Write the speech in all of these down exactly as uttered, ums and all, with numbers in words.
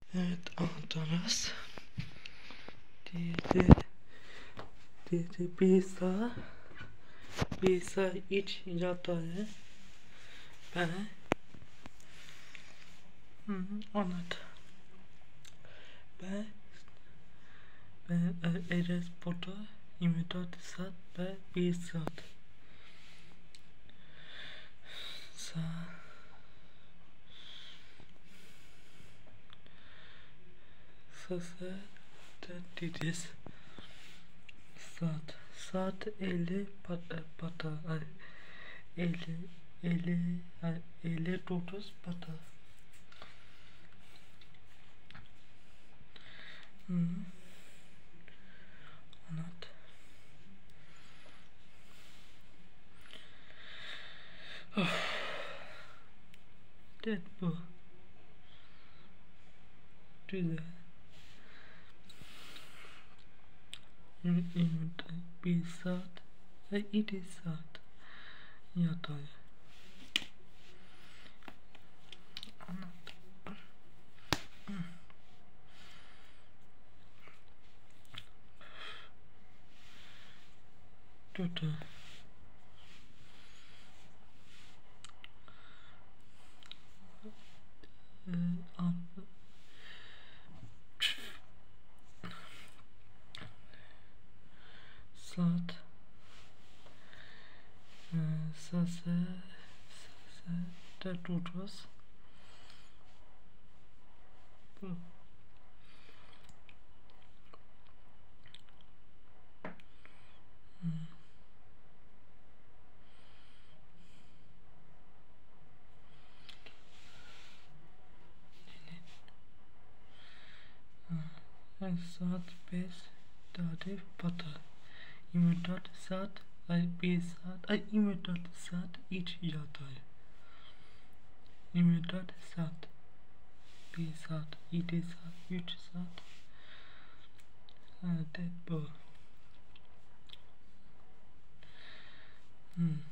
Evet, anahtarız. Diğeri, diğeri bir sağ, bir sağ iç yatağı. Ben, hı hı, anlat. Ben, ben Eres burada yirmi dört saat ve bir saat. Sağ, sası da dediz. Saat, saat elli pat, pata, ay, elli, elli, ay, elli dokuz pata. Hı, anlat. Evet, bu. Güzel. yirmi bir saat ve iki saat yatağı. Anlat. Kötü. Ee, an, saat e, sese sese de dururuz. Bu. Hmm. Yani saat beş tarih pata. yirmi dört saat ay bir saat ay yirmi dört saat iç yatağı. yirmi dört saat bir saat iki saat üç saat. Evet, bu. Hmm.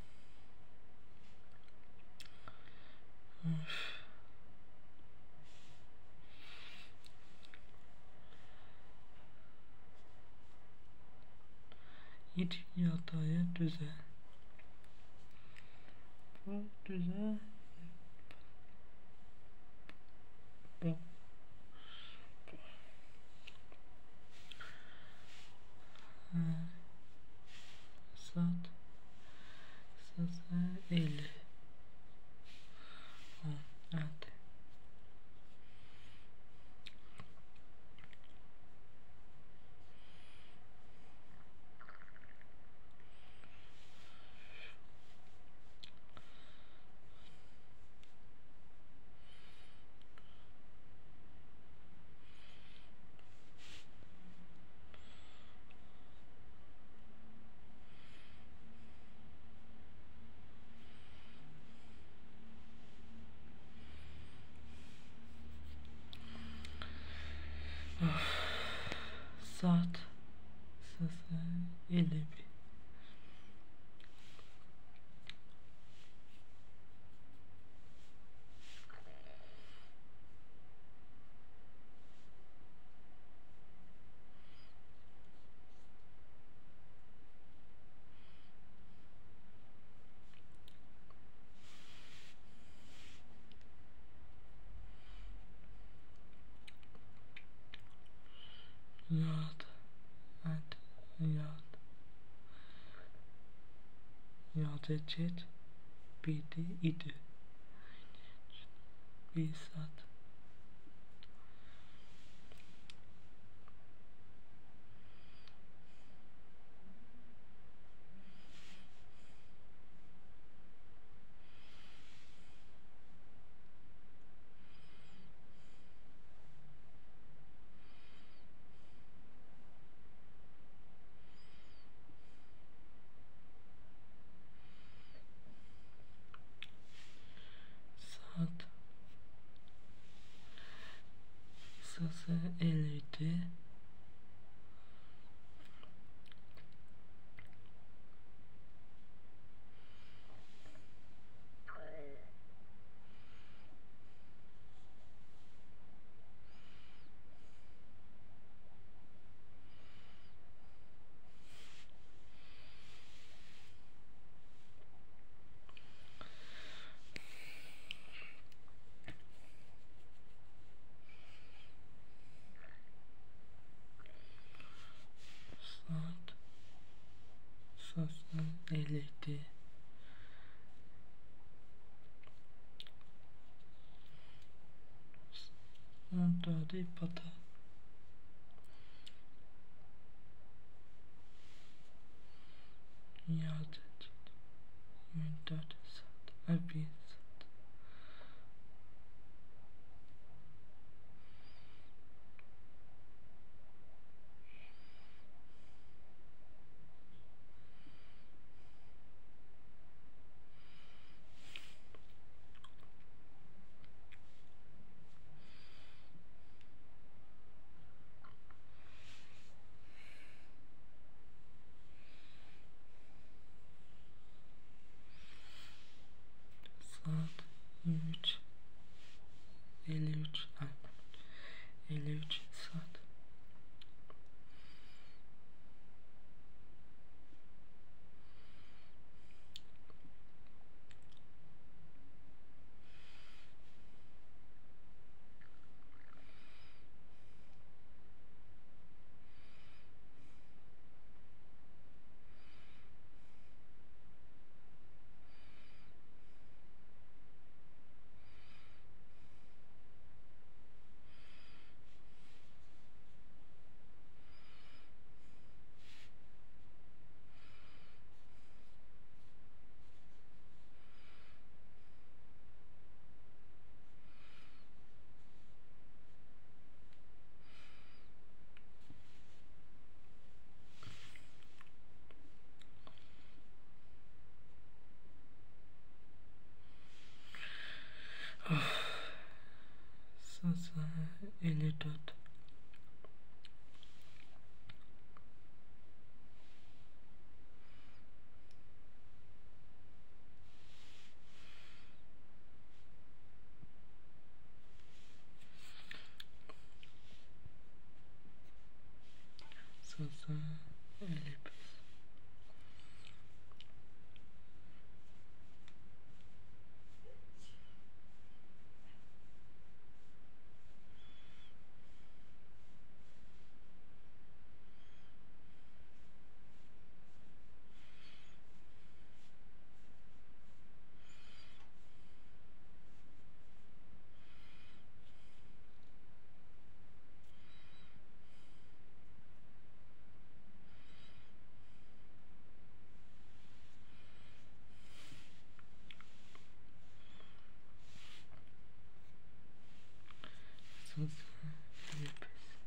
Of. İç yatağı düze. Bu düze. Bu. Ha, saat saat elli. Ha, evet. Of. Saat saat elli bir. Yat. Evet. Yat. Yat edecek. Bitti. İdi. Bir saat. Saat saat elli iki. Harry Potter. Yardet. Imdat Sad. Abi Sad. Saat üç elli üç elli üç saat. Sasa elli dört. Sasa elli beş. Sasa elli beş.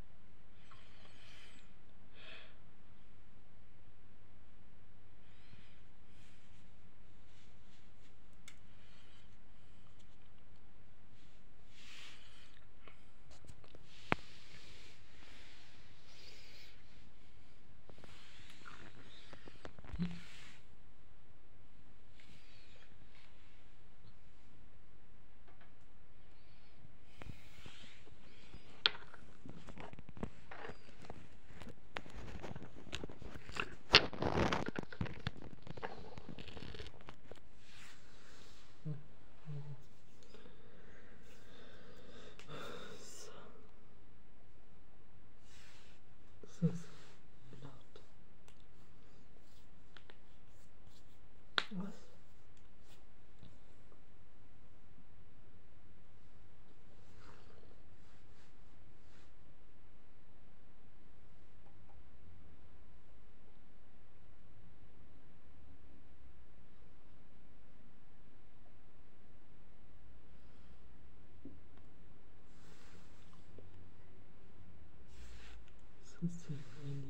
Sasa elli altı. Was? Sasa elli